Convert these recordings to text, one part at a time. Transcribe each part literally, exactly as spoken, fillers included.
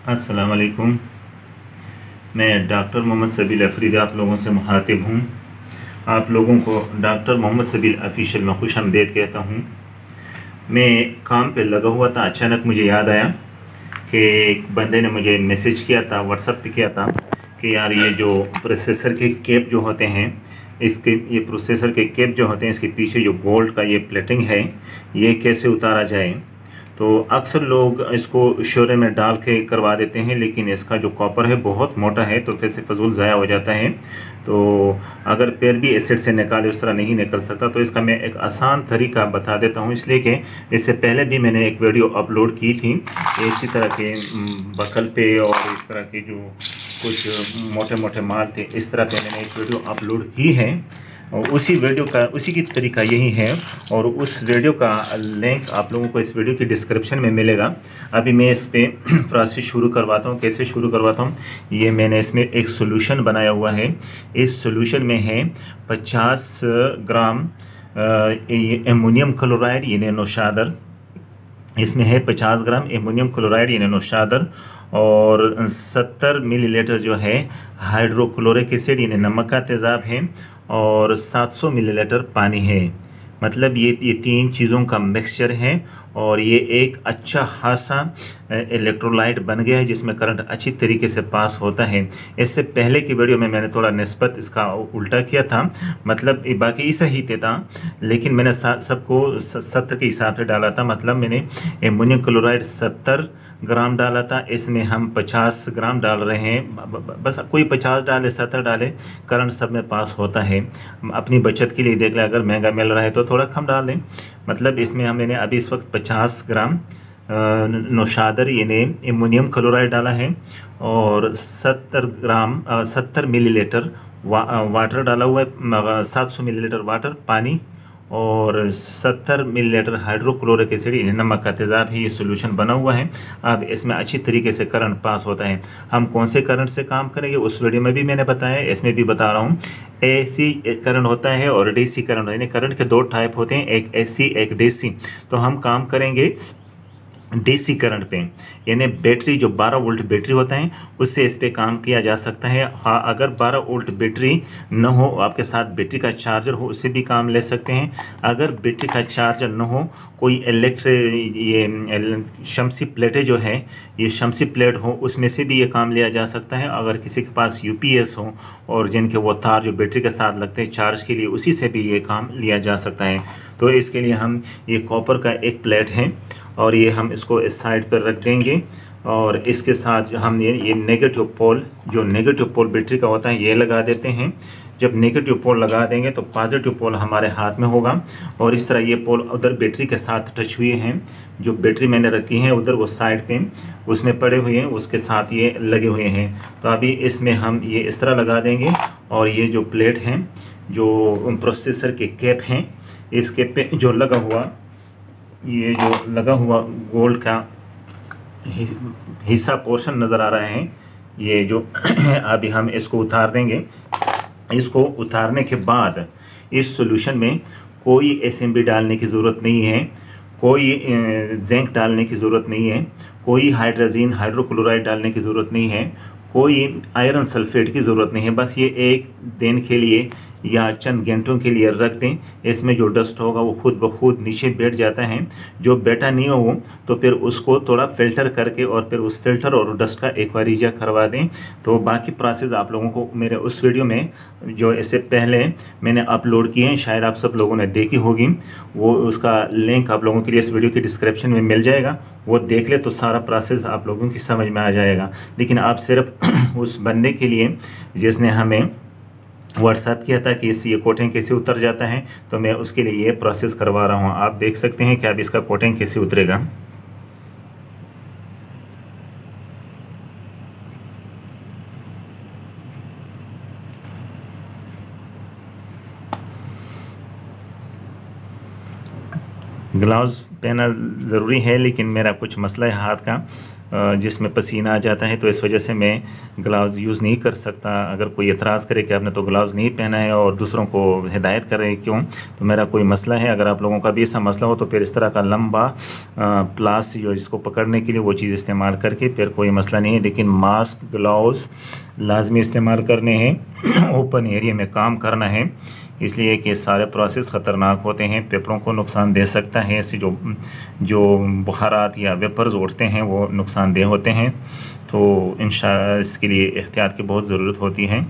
अस्सलाम वालेकुम। मैं डॉक्टर मोहम्मद सबील अफरीदी आप लोगों से मुखातिब हूँ। आप लोगों को डॉक्टर मोहम्मद सबील ऑफिशियल में खुश आमदीद कहता हूँ। मैं काम पे लगा हुआ था, अचानक मुझे याद आया कि एक बंदे ने मुझे मैसेज किया था, व्हाट्सएप पे किया था कि यार ये जो प्रोसेसर के केप जो होते हैं, इसके ये प्रोसेसर के केप जो होते हैं, इसके पीछे जो गोल्ड का ये प्लेटिंग है, ये कैसे उतारा जाए। तो अक्सर लोग इसको शोरे में डाल के करवा देते हैं, लेकिन इसका जो कॉपर है बहुत मोटा है, तो फिर से फजूल ज़ाया हो जाता है। तो अगर पैर भी एसिड से निकाले उस तरह नहीं निकल सकता, तो इसका मैं एक आसान तरीका बता देता हूँ। इसलिए कि इससे पहले भी मैंने एक वीडियो अपलोड की थी इसी तरह के बकल पे, और इस तरह के जो कुछ मोटे मोटे माल थे, इस तरह पे मैंने एक वीडियो अपलोड की है, और उसी वीडियो का उसी की तरीका यही है। और उस वीडियो का लिंक आप लोगों को इस वीडियो की डिस्क्रिप्शन में मिलेगा। अभी मैं इस पर प्रोसेस शुरू करवाता हूँ। कैसे शुरू करवाता हूँ, ये मैंने इसमें एक सोल्यूशन बनाया हुआ है। इस सोल्यूशन में है पचास ग्राम एमोनियम क्लोराइड यानी नौशादर। इसमें है पचास ग्राम एमोनियम क्लोराइड यानी नौशादर, और सत्तर मिलीलीटर जो है हाइड्रोक्लोरिक एसिड यानी नमक का तेज़ाब है, और सात सौ मिलीलीटर पानी है। मतलब ये ये तीन चीज़ों का मिक्सचर है, और ये एक अच्छा खासा इलेक्ट्रोलाइट बन गया है जिसमें करंट अच्छी तरीके से पास होता है। इससे पहले की वीडियो में मैंने थोड़ा निस्बत इसका उल्टा किया था, मतलब बाकी सही था, लेकिन मैंने सबको सत्तर के हिसाब से डाला था। मतलब मैंने एमोनियम क्लोराइड सत्तर ग्राम डाला था, इसमें हम पचास ग्राम डाल रहे हैं। बस कोई पचास डाले सत्तर डाले, करंट सब में पास होता है। अपनी बचत के लिए देख लें, अगर महंगा मिल रहा है तो थोड़ा कम डाल दें। मतलब इसमें हम मैंने अभी इस वक्त पचास ग्राम नौशादर यानी एमोनियम क्लोराइड डाला है, और सत्तर ग्राम सत्तर मिलीलीटर वा, वाटर डाला हुआ है, सात सौ मिलीलीटर वाटर पानी, और सत्तर मिलीलीटर हाइड्रोक्लोरिक एसिड यानी नमक का तेज़ाब है। ये सोल्यूशन बना हुआ है। अब इसमें अच्छी तरीके से करंट पास होता है। हम कौन से करंट से काम करेंगे उस वीडियो में भी मैंने बताया, इसमें भी बता रहा हूँ। एसी करंट होता है और डीसी करंट, यानी करंट के दो टाइप होते हैं, एक एसी एक डीसी। तो हम काम करेंगे डीसी करंट पे, यानी बैटरी जो बारह वोल्ट बैटरी होता है उससे इस पे काम किया जा सकता है। हाँ, अगर बारह वोल्ट बैटरी न हो, आपके साथ बैटरी का चार्जर हो, उससे भी काम ले सकते हैं। अगर बैटरी का चार्जर न हो, कोई इलेक्ट्रिक ये शमसी प्लेटें जो है, ये शमसी प्लेट हो, उसमें से भी ये काम लिया जा सकता है। अगर किसी के पास यूपीएस हो और जिनके वो तार जो बैटरी के साथ लगते हैं चार्ज के लिए, उसी से भी ये काम लिया जा सकता है। तो इसके लिए हम ये कॉपर का एक प्लेट है, और ये हम इसको इस साइड पर रख देंगे, और इसके साथ हम ये ये नेगेटिव पोल, जो नेगेटिव पोल बैटरी का होता है, ये लगा देते हैं। जब नेगेटिव पोल लगा देंगे तो पॉजिटिव पोल हमारे हाथ में होगा, और इस तरह ये पोल उधर बैटरी के साथ टच हुए हैं। जो बैटरी मैंने रखी है उधर वो साइड पे उसमें पड़े हुए हैं, उसके साथ ये लगे हुए हैं। तो अभी इसमें हम ये इस तरह लगा देंगे, और ये जो प्लेट हैं, जो प्रोसेसर के कैप हैं, इस कैप पे जो लगा हुआ ये जो लगा हुआ गोल्ड का हिस्सा पोर्शन नज़र आ रहा है, ये जो अभी हम इसको उतार देंगे। इसको उतारने के बाद इस सॉल्यूशन में कोई एसएमबी डालने की ज़रूरत नहीं है, कोई जिंक डालने की ज़रूरत नहीं है, कोई हाइड्रोजन हाइड्रोक्लोराइड डालने की ज़रूरत नहीं है, कोई आयरन सल्फेट की ज़रूरत नहीं है। बस ये एक दिन के लिए या चंद घंटों के लिए रख दें। इसमें जो डस्ट होगा वो खुद ब खुद नीचे बैठ जाता है। जो बैठा नहीं हो तो फिर उसको थोड़ा फ़िल्टर करके और फिर उस फिल्टर और डस्ट का एक बार रीजा करवा दें। तो बाकी प्रोसेस आप लोगों को मेरे उस वीडियो में जो इससे पहले मैंने अपलोड किए हैं, शायद आप सब लोगों ने देखी होगी, वो उसका लिंक आप लोगों के लिए इस वीडियो की डिस्क्रिप्शन में मिल जाएगा। वो देख ले तो सारा प्रोसेस आप लोगों की समझ में आ जाएगा। लेकिन आप सिर्फ उस बंदे के लिए जिसने हमें व्हाट्सएप किया था कि इस ये कोटिंग कैसे उतर जाता है, तो मैं उसके लिए ये प्रोसेस करवा रहा हूँ। आप देख सकते हैं कि अब इसका कोटिंग कैसे उतरेगा। ग्लव्स पहना ज़रूरी है, लेकिन मेरा कुछ मसला है हाथ का, जिसमें पसीना आ जाता है, तो इस वजह से मैं ग्लव्स यूज़ नहीं कर सकता। अगर कोई एतराज़ करे कि आपने तो ग्लव्स नहीं पहना है और दूसरों को हिदायत कर रहे हैं क्यों, तो मेरा कोई मसला है। अगर आप लोगों का भी ऐसा मसला हो तो फिर इस तरह का लंबा प्लास जो इसको पकड़ने के लिए वो चीज़ इस्तेमाल करके फिर कोई मसला नहीं है। लेकिन मास्क ग्लव्स लाजमी इस्तेमाल करने हैं, ओपन एरिया में काम करना है, इसलिए कि सारे प्रोसेस ख़तरनाक होते हैं, पेपरों को नुकसान दे सकता है। इससे जो जो बुखारात या वेपर्स उड़ते हैं वो नुकसानदेह होते हैं। तो इंशाअल्लाह इसके लिए एहतियात की बहुत ज़रूरत होती है।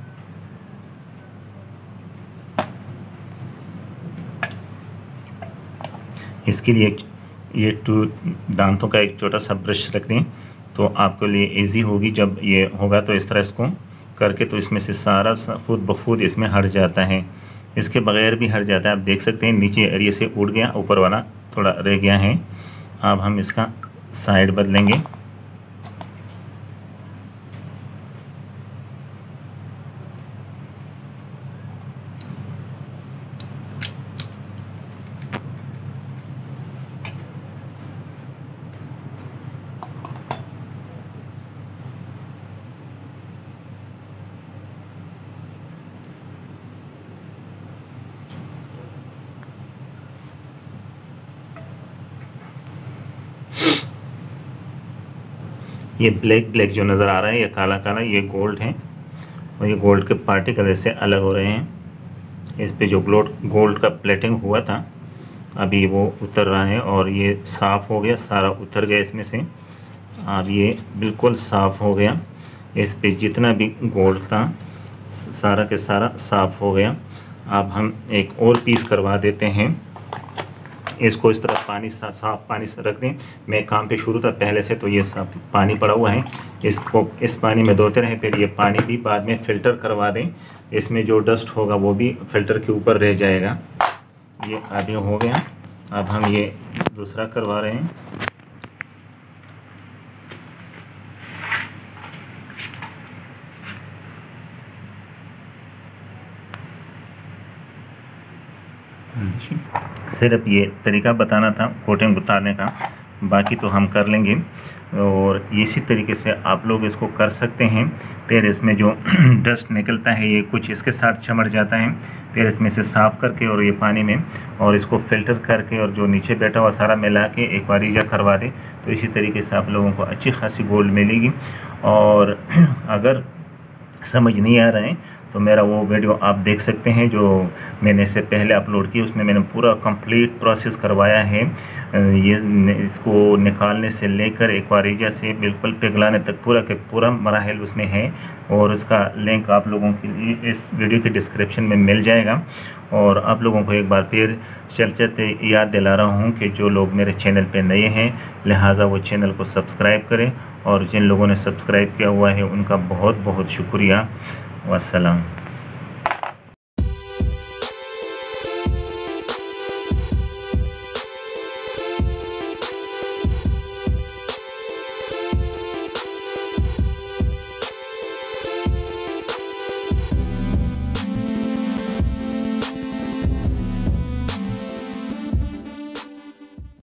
इसके लिए ये टू दांतों का एक छोटा सा ब्रश रख दें तो आपके लिए इजी होगी। जब ये होगा तो इस तरह इसको करके तो इसमें से सारा खुद ब खुद इसमें हट जाता है, इसके बगैर भी हट जाता है। आप देख सकते हैं नीचे एरिया से उड़ गया, ऊपर वाला थोड़ा रह गया है। अब हम इसका साइड बदलेंगे। ये ब्लैक ब्लैक जो नज़र आ रहा है, ये काला काला, ये गोल्ड है और ये गोल्ड के पार्टिकल ऐसे अलग हो रहे हैं। इस पे जो गोल्ड गोल्ड का प्लेटिंग हुआ था अभी वो उतर रहा है और ये साफ़ हो गया, सारा उतर गया इसमें से। अब ये बिल्कुल साफ़ हो गया, इस पे जितना भी गोल्ड था सारा के सारा साफ़ हो गया। अब हम एक और पीस करवा देते हैं। इसको इस तरह पानी सा, साफ़ पानी से रख दें। मैं काम पे शुरू था पहले से, तो ये सब पानी पड़ा हुआ है, इसको इस पानी में धोते रहें। फिर ये पानी भी बाद में फ़िल्टर करवा दें, इसमें जो डस्ट होगा वो भी फ़िल्टर के ऊपर रह जाएगा। ये अभी हो गया। अब हम ये दूसरा करवा रहे हैं। सिर्फ ये तरीका बताना था कोटिंग उतारने का, बाकी तो हम कर लेंगे। और इसी तरीके से आप लोग इसको कर सकते हैं। फिर इसमें जो डस्ट निकलता है ये कुछ इसके साथ चमड़ जाता है, फिर इसमें से साफ़ करके और ये पानी में और इसको फ़िल्टर करके और जो नीचे बैठा हुआ सारा मिला के एक बार रीजा करवा दें, तो इसी तरीके से आप लोगों को अच्छी खासी गोल्ड मिलेगी। और अगर समझ नहीं आ रहा है तो मेरा वो वीडियो आप देख सकते हैं जो मैंने इससे पहले अपलोड की, उसमें मैंने पूरा कंप्लीट प्रोसेस करवाया है। ये इसको निकालने से लेकर एक्वारीजा से बिल्कुल पिघलाने तक पूरा के पूरा मराहिल उसमें है, और उसका लिंक आप लोगों के लिए इस वीडियो के डिस्क्रिप्शन में मिल जाएगा। और आप लोगों को एक बार फिर चल चलते याद दिला रहा हूँ कि जो लोग मेरे चैनल पे नए हैं लिहाजा वो चैनल को सब्सक्राइब करें, और जिन लोगों ने सब्सक्राइब किया हुआ है उनका बहुत बहुत शुक्रिया। वस्सलाम।